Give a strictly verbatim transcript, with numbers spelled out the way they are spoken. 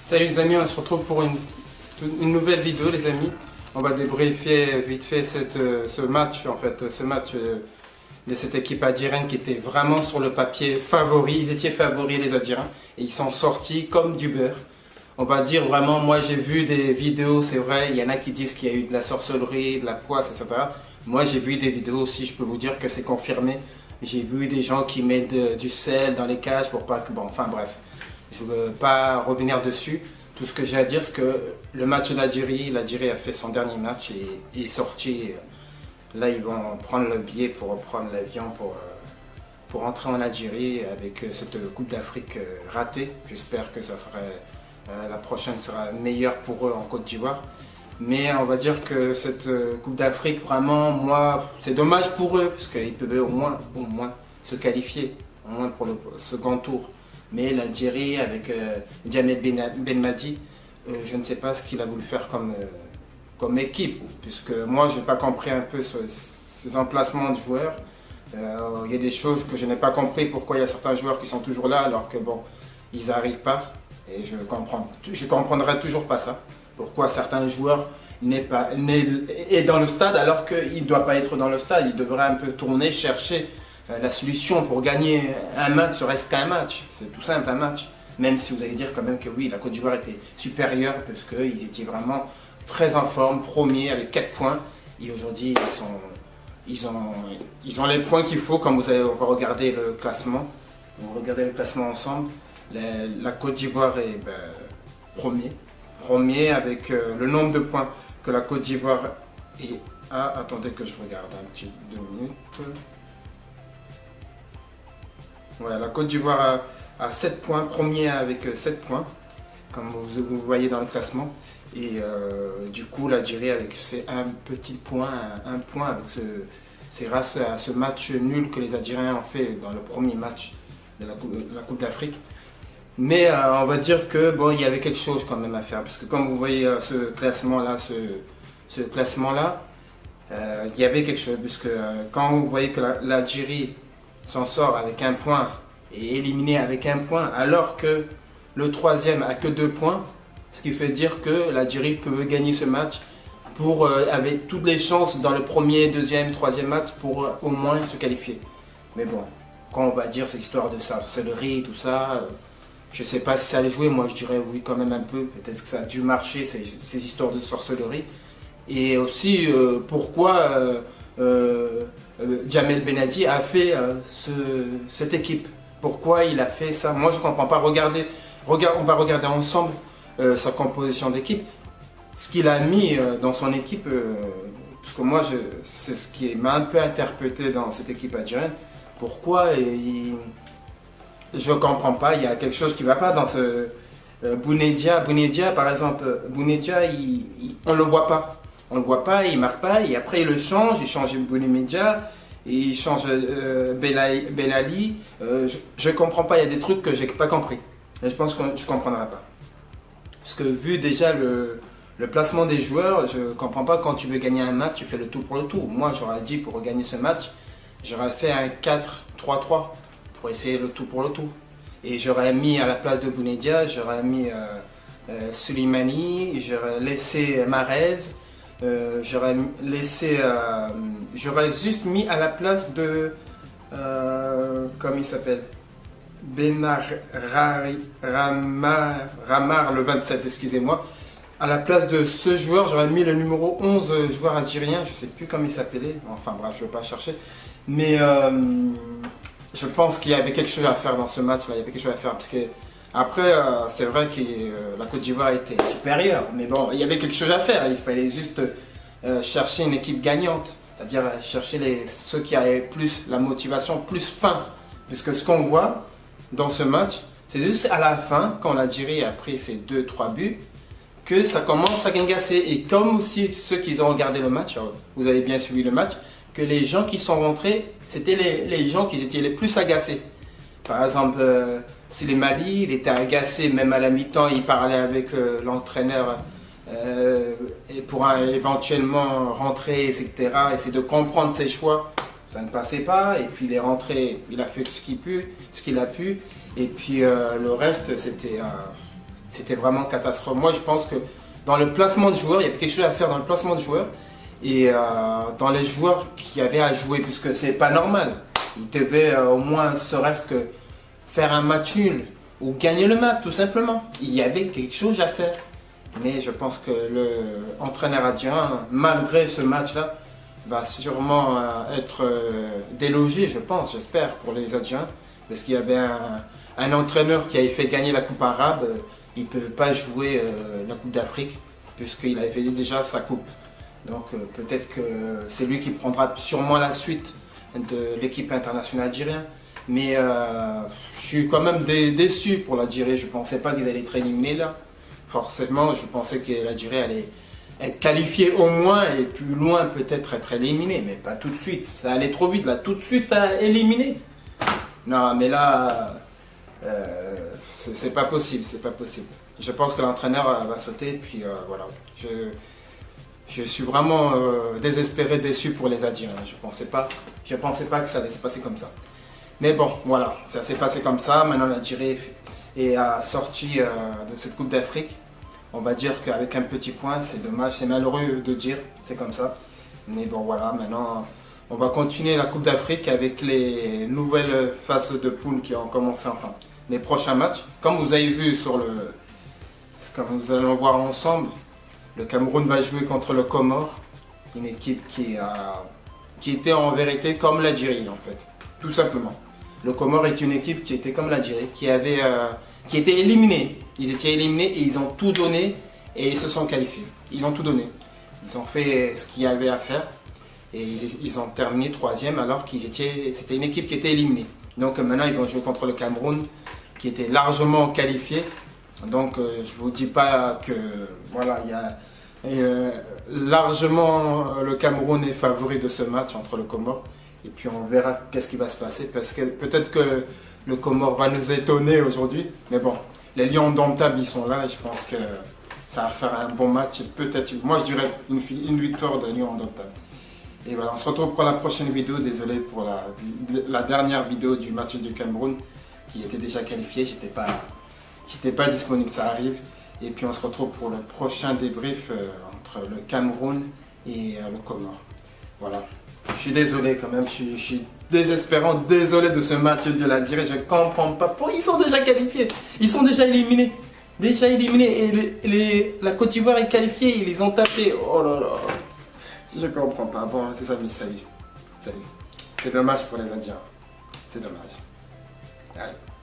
Salut les amis, on se retrouve pour une, une nouvelle vidéo les amis. On va débriefer vite fait cette, ce match, en fait, ce match de cette équipe algérienne qui était vraiment sur le papier favori. Ils étaient favoris les Algériens et ils sont sortis comme du beurre. On va dire vraiment, moi j'ai vu des vidéos, c'est vrai, il y en a qui disent qu'il y a eu de la sorcellerie, de la poisse, et cetera. Moi j'ai vu des vidéos aussi, je peux vous dire que c'est confirmé. J'ai vu des gens qui mettent de, du sel dans les cages pour pas que... Bon, enfin bref, je ne veux pas revenir dessus. Tout ce que j'ai à dire, c'est que le match d'Algérie, l'Algérie a fait son dernier match et est sorti. Là, ils vont prendre le billet pour prendre l'avion pour, pour entrer en Algérie avec cette Coupe d'Afrique ratée. J'espère que ça serait, la prochaine sera meilleure pour eux en Côte d'Ivoire. Mais on va dire que cette Coupe d'Afrique, vraiment, moi, c'est dommage pour eux, parce qu'ils peuvent au moins, au moins se qualifier, au moins pour le second tour. Mais l'Algérie, avec euh, Djamel Belmadi, euh, je ne sais pas ce qu'il a voulu faire comme, euh, comme équipe, puisque moi, je n'ai pas compris un peu ce, ces emplacements de joueurs. Euh, il y a des choses que je n'ai pas compris, pourquoi il y a certains joueurs qui sont toujours là, alors que bon, ils n'arrivent pas. Et je comprends, je comprendrai toujours pas ça. Pourquoi certains joueurs n'est pas n'est, est dans le stade alors qu'il ne doit pas être dans le stade. Il devrait un peu tourner, chercher la solution pour gagner un match, ce reste qu'un match. C'est tout simple, un match. Même si vous allez dire quand même que oui, la Côte d'Ivoire était supérieure parce qu'ils étaient vraiment très en forme, premiers avec quatre points. Et aujourd'hui, ils, sont, ils, ont, ils ont les points qu'il faut. Comme vous allez, on va regarder le classement. On va regarder le classement ensemble. La, la Côte d'Ivoire est ben, premier. Premier avec euh, le nombre de points que la Côte d'Ivoire est à. Attendez que je regarde un petit deux minutes. Ouais, la Côte d'Ivoire a, a sept points, premier avec sept points, comme vous, vous voyez dans le classement. Et euh, du coup, l'Algérie avec ses un petit point, un, un point avec ce, c'est grâce à ce match nul que les Algériens ont fait dans le premier match de la Coupe, de la Coupe d'Afrique. Mais euh, on va dire que bon, il y avait quelque chose quand même à faire, parce que comme vous voyez euh, ce classement-là, ce, ce classement-là, euh, il y avait quelque chose, puisque euh, quand vous voyez que l'Algérie s'en sort avec un point et éliminé avec un point, alors que le troisième a que deux points, ce qui fait dire que l'Algérie peut gagner ce match pour, euh, avec toutes les chances dans le premier, deuxième, troisième match pour euh, au moins se qualifier. Mais bon, quand on va dire cette histoire de sorcellerie, tout ça, euh, je ne sais pas si ça allait jouer, moi je dirais oui quand même un peu, peut-être que ça a dû marcher ces, ces histoires de sorcellerie. Et aussi euh, pourquoi euh, euh, Djamel Belmadi a fait euh, ce, cette équipe. Pourquoi il a fait ça? Moi je ne comprends pas. Regardez, regarde, on va regarder ensemble euh, sa composition d'équipe. Ce qu'il a mis euh, dans son équipe, euh, parce que moi c'est ce qui m'a un peu interprété dans cette équipe algérienne. Pourquoi il, je ne comprends pas, il y a quelque chose qui ne va pas dans ce... Euh, Bounedjah, Bounedjah par exemple, Bounedjah, il, il, on ne le voit pas. On ne le voit pas, il ne marque pas, et après il le change, il change Bounedjah, il change euh, Belali. Euh, je ne comprends pas, il y a des trucs que je n'ai pas compris. Et je pense que je ne comprendrai pas. Parce que vu déjà le, le placement des joueurs, je ne comprends pas, quand tu veux gagner un match, tu fais le tout pour le tout. Moi j'aurais dit pour gagner ce match, j'aurais fait un quatre trois trois. Pour essayer le tout pour le tout. Et j'aurais mis à la place de Bounedjah, j'aurais mis euh, euh, Sulimani, j'aurais laissé Mahrez, euh, j'aurais laissé, euh, j'aurais juste mis à la place de, euh, comment il s'appelle, Benar Ramar, Ramar le vingt-sept, excusez-moi. À la place de ce joueur, j'aurais mis le numéro onze, joueur algérien, je ne sais plus comment il s'appelait, enfin bref, je ne vais pas chercher. Mais euh, je pense qu'il y avait quelque chose à faire dans ce match-là, il y avait quelque chose à faire, parce que après, euh, c'est vrai que euh, la Côte d'Ivoire était supérieure, mais bon, il y avait quelque chose à faire, il fallait juste euh, chercher une équipe gagnante, c'est-à-dire chercher les, ceux qui avaient plus la motivation, plus faim, puisque ce qu'on voit dans ce match, c'est juste à la fin, quand l'Algérie a pris ses deux trois buts, que ça commence à gangasser, et comme aussi ceux qui ont regardé le match, vous avez bien suivi le match, que les gens qui sont rentrés, c'était les, les gens qui étaient les plus agacés. Par exemple, euh, Slimani, il était agacé, même à la mi-temps, il parlait avec euh, l'entraîneur euh, et pour un, éventuellement rentrer, et cetera. Essayer de comprendre ses choix. Ça ne passait pas, et puis il est rentré, il a fait ce qu'il pu, ce qu'il a pu, et puis euh, le reste, c'était... Euh, C'était vraiment catastrophe. Moi, je pense que dans le placement de joueurs, il y avait quelque chose à faire dans le placement de joueurs et euh, dans les joueurs qui avaient à jouer, puisque c'est pas normal. Ils devaient euh, au moins, serait-ce que faire un match nul ou gagner le match, tout simplement. Il y avait quelque chose à faire. Mais je pense que l'entraîneur adjoint, malgré ce match-là, va sûrement euh, être euh, délogé, je pense, j'espère, pour les adjoints. Parce qu'il y avait un, un entraîneur qui avait fait gagner la Coupe arabe. Euh, il ne peut pas jouer euh, la Coupe d'Afrique, puisqu'il avait fait déjà sa coupe. Donc euh, peut-être que c'est lui qui prendra sûrement la suite de l'équipe internationale algérienne. Mais euh, je suis quand même dé déçu pour l'Algérie. Je ne pensais pas qu'ils allaient être éliminés là. Forcément, je pensais que l'Algérie allait être qualifiée au moins et plus loin peut-être être éliminée. Mais pas tout de suite. Ça allait trop vite là. Tout de suite à éliminer. Non, mais là, euh, c'est pas possible. C'est pas possible. Je pense que l'entraîneur va sauter. Puis euh, voilà. Je, je suis vraiment euh, désespéré, déçu pour les Algériens. Je pensais pas, je pensais pas que ça allait se passer comme ça. Mais bon, voilà, ça s'est passé comme ça. Maintenant, l'Algérie est sortie euh, de cette Coupe d'Afrique. On va dire qu'avec un petit point, c'est dommage, c'est malheureux de dire, c'est comme ça. Mais bon, voilà, maintenant, on va continuer la Coupe d'Afrique avec les nouvelles phases de poule qui ont commencé, enfin, les prochains matchs. Comme vous avez vu sur le... Comme nous allons voir ensemble, le Cameroun va jouer contre le Comore, une équipe qui, a, qui était en vérité comme l'Algérie, en fait, tout simplement. Le Comore est une équipe qui était comme l'Algérie, qui avait, euh, qui était éliminée. Ils étaient éliminés et ils ont tout donné et ils se sont qualifiés. Ils ont tout donné. Ils ont fait ce qu'il y avait à faire et ils, ils ont terminé troisième alors qu'ils étaient, c'était une équipe qui était éliminée. Donc maintenant ils vont jouer contre le Cameroun qui était largement qualifié. Donc euh, je vous dis pas que voilà, il y a euh, largement le Cameroun est favori de ce match entre le Comore. Et puis on verra qu'est-ce qui va se passer parce que peut-être que le Comore va nous étonner aujourd'hui. Mais bon, les Lions indomptables ils sont là et je pense que ça va faire un bon match. Peut-être, moi je dirais une, une victoire de Lions indomptables. Et voilà, on se retrouve pour la prochaine vidéo. Désolé pour la, la dernière vidéo du match du Cameroun qui était déjà qualifié. J'étais pas, j'étais pas disponible, ça arrive. Et puis on se retrouve pour le prochain débrief euh, entre le Cameroun et euh, le Comore. Voilà. Je suis désolé quand même, je suis, je suis désespérant, désolé de ce match de l'Algérie, je ne comprends pas. Pour, ils sont déjà qualifiés, ils sont déjà éliminés. Déjà éliminés et les, les, la Côte d'Ivoire est qualifiée, ils les ont tapés. Oh là là, je comprends pas. Bon, c'est ça, salut. Salut. C'est dommage pour les Indiens. C'est dommage. Allez.